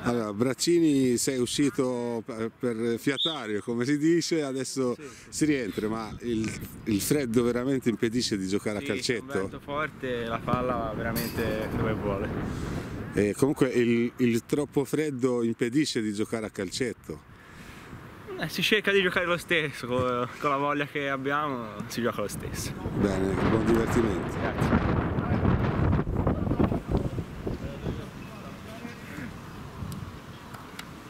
Allora, Braccini, sei uscito per fiatario, come si dice, adesso Sì. si rientra, ma il freddo veramente impedisce di giocare a Sì, calcetto? un vento forte, la palla va veramente dove vuole. E comunque il troppo freddo impedisce di giocare a calcetto. Si cerca di giocare lo stesso, con la voglia che abbiamo si gioca lo stesso. Bene, buon divertimento. Grazie.